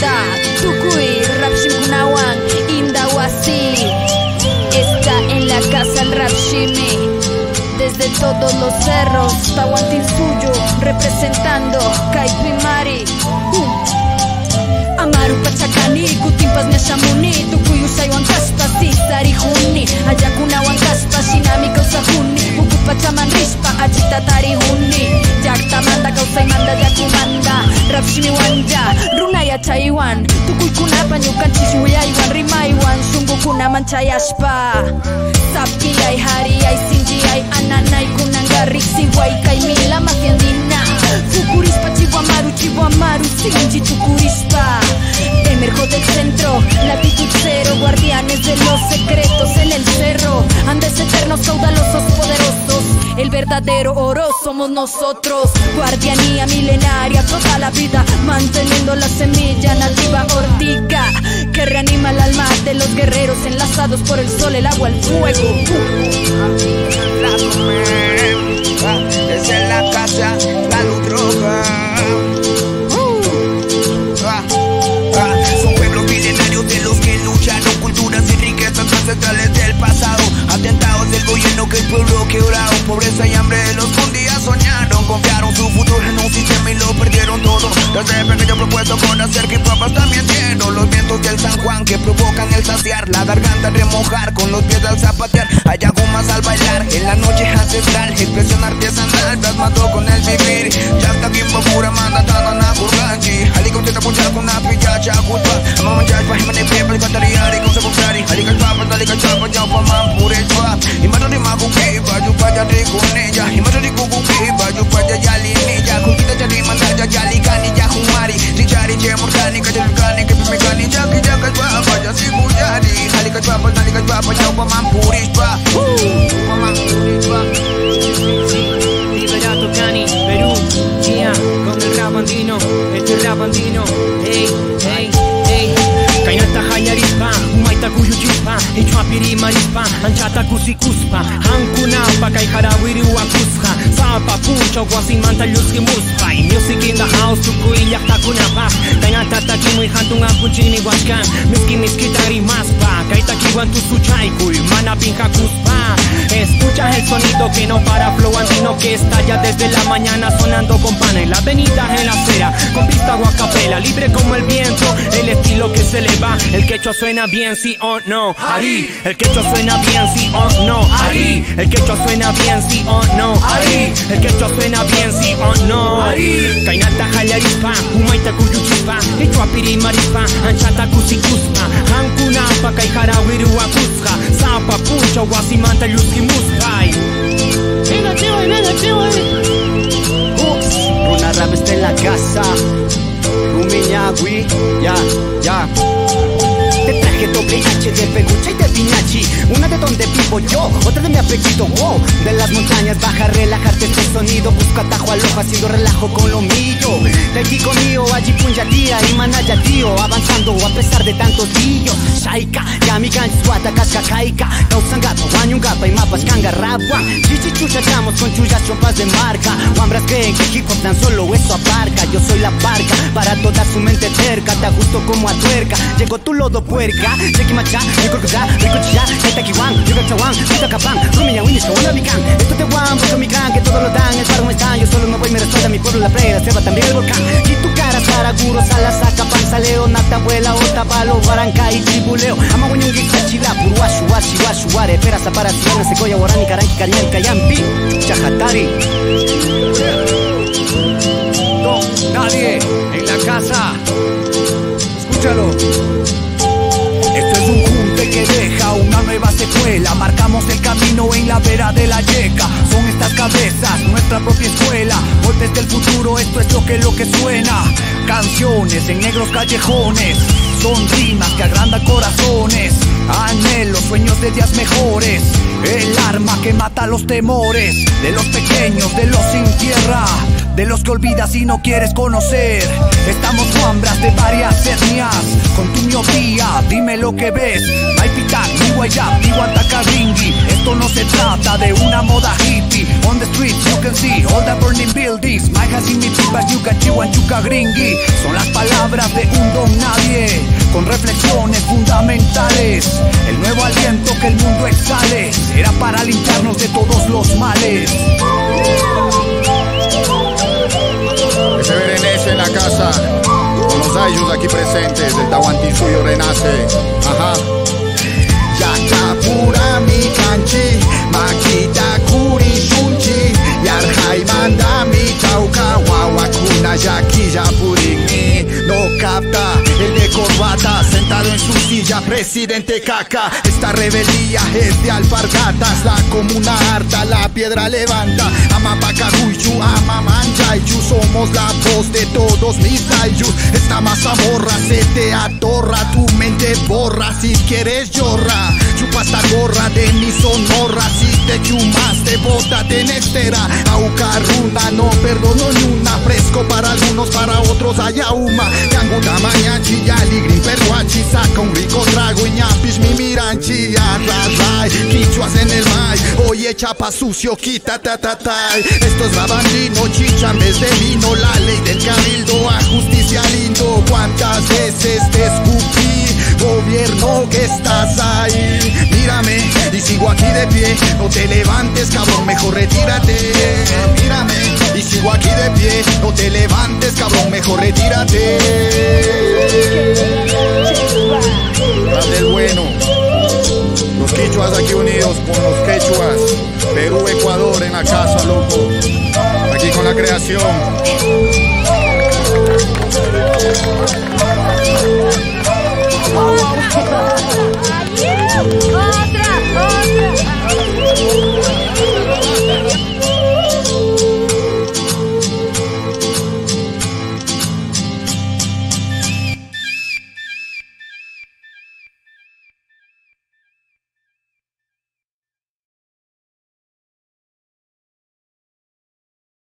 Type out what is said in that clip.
Manda, Tukuy, Rapshim Kunawan, Indawasi. Está en la casa el Rapshimi. Desde todos los cerros, Tahuantinsuyo, representando Kaipimari. Amaru Pachacani, Kutimpas Neshamuni, Tukuy Usaywan Kashpa, Sisari Juni, Ayakunawan Kashpa, Shinami Kausahuni, Ukupachaman Rishpa, Achitatari Juni, Yaktamanda Kausaimanda Yakumanda, Rapshimi Wanja, Runaya Chaiwan, Tukuy Kunapa, Nyukanchishuya, Rimaiwan, Shungukuna Manchayashpa, Sapki ay Hari ay Sinji ay Ananay Kunangari, Siwai Kaimila Mafiandina, Fukurispa, Chihuamaru, Sinji Tukurispa. Emerjo del centro, latitud cero, guardianes de los secretos en el cerro, Andes eternos, caudalosos, poderosos, el verdadero oro somos nosotros, guardianía milenaria, toda la vida, manteniendo la semilla nativa ortica, que reanima el alma de los guerreros, enlazados por el sol, el agua, el fuego. Es en la casa, la luz roja. Son pueblos milenarios de los que lucharon, culturas y riquezas ancestrales del pasado, atentados del gobierno que el pueblo quebraron, pobreza y hambre de los que un día soñaron, confiaron su futuro en un sistema y lo perdieron todo. Desde pequeño propuesto con hacer hip hop hasta mi entiendo los vientos del San Juan que provocan el saciar, la garganta remojar con los pies al zapatear, hay algo más al bailar en la noche ancestral, expresión artesanal plasmado con el vivir, ya está Kimbo pura manda tanana kurganji, aligo te tapuchar con una pichacha culpa, amaman jaj pa himane people katariari con sabutari, aliga chapa dalika chapa japa man pure chwa, imado di magu ke baju paja de kuneja, imado di kuku ke baju paja jali neja, kulita jadi manda jali kani ja humari, dicari je murkani kajalukani ke pimekani jaki jaka chwa ja siku jadi, aliga chapa dalika chapa japa man pure chwa, man pure chwa. Liberato Cani, Perú, yeah, con el rap andino, este rap andino, hey, hey, hey. Kainata hayarispa, umaita kuyuchispa, ichwapiri marispa, anchata kusikuspa, hankunapa kai harawiri wakusha, sapa puncho guasimanta yuski muspa, music in the house tukuy yakta kunapa, kainata takimui hantung apunchini washkan, miski tari maspa, kaita kiwan tusuchaikuy, mana pinja kuspa. Escuchas el sonido que no para, flow andino que estalla desde la mañana sonando con pana en la avenida, en la acera, con pista guacapela, libre como el viento, el estilo que se le va, el quechua suena bien sí o no, Ari, el quechua suena bien sí o no, Ari, el quechua suena bien sí o no, Ari, el quechua suena bien sí o no, Ari, kainata hayarispa, umaita kuyuchispa, ichwapiri marispa, anchata kusikuspa, hankunapa kai harawiri wakusha, sapa puncho guasimanta yuski muspai. Runa Rap está en la casa, Rumiñagui, ya. Te traje doble H de Pegucha y de Piñachi, una de donde vivo yo, otra de mi apellido, wow. De las montañas baja, relajarte este sonido, busco atajo al ojo haciendo relajo con lo mío. De aquí conmigo, allí punyatía y manaya tío, avanzando a pesar de tantos días. Shaika, yami ganchi suata casca caica, causangapa, guanyungapa y mapas canga rapua. Chichichucha chamos con chuyas chompas de marca, guambras creen que hip hop tan solo eso abarca. Yo soy la barca para toda su mente terca, te ajusto como a tuerca, llegó tu lodo puerca, Chequimacha, Ricocucha, Ricochilla, Etaquiwan, Ricochawan, Ritacapán, Rumiña, Winnish, Kawanabicán, esto te guan, porque mi clan, que todo lo dan, el paro no está, yo solo me voy, me responde a mi pueblo, la playa, se va también el volcán, y tu cara, Saraguro, Salasaca, Panzaleo, Natabuela, Otapalo, Baranca y Tribuleo, Amaguñungui, Sachila, Puruashu, Washi, Ware, Pera, Zapara, Silana, Secoya, Guarani, Caranqui, Cariñán, Cayampi, Chajatari. No, nadie en la casa, escúchalo. Esto es un junte que deja una nueva secuela. Marcamos el camino en la vera de la yeca. Son estas cabezas, nuestra propia escuela. Golpes del futuro, esto es lo que suena. Canciones en negros callejones, son rimas que agrandan corazones. Anhelos, sueños de días mejores. El arma que mata los temores de los pequeños, de los sin tierra, de los que olvidas y no quieres conocer. Estamos guambras de varias etnias, con tu miopía, dime lo que ves. Maipitac, Nihuayap, Nihuantacaringui. Esto no se trata de una moda hippie. On the streets you can see all the burning buildings. My has in mi pipas, yuca, chihuan, chuca, gringi. Son las palabras de un don nadie, con reflexiones fundamentales. El nuevo aliento que el mundo exhale será para limpiarnos de todos los males. Que se verenece en la casa, con los ayllus aquí presentes, el Tahuantinsuyo renace. Ajá. Yakapura mi canchi, makita kuri shunchi, yarjai manda mi chauca, guaguacuna yaquilla purini. No capta el de corbata, sentado en su silla, presidente caca. Esta rebeldía es de alpargatas, la comuna harta, la piedra levanta. Amapacaguyu, amamanchayu, somos la voz de todos mis ayllus. Esta mazamorra se te atorra, tu mente borra si quieres llora. Chupa esta gorra de mi Sonora, si te chumaste, bótate en estera. Aucarrunda, no perdono ni una, fresco para algunos, para otros haya uma. Yanguta mañachi, yaligrin, perguachi, saca un rico trago y ñapis mi miranchi. Arrasay, quichuas en el may, oye chapa sucio, quita tatatay. Esto es rabandino, chicha en vez de vino, la ley del cabildo a justicia lindo. ¿Cuántas veces te escupí, gobierno que estás ahí? Mírame y sigo aquí de pie, no te levantes cabrón, mejor retírate. Mírame y sigo aquí de pie, no te levantes cabrón, mejor retírate. Rap del bueno, los quichuas aquí unidos con los quechuas, Perú, Ecuador en la casa, loco, aquí con la creación.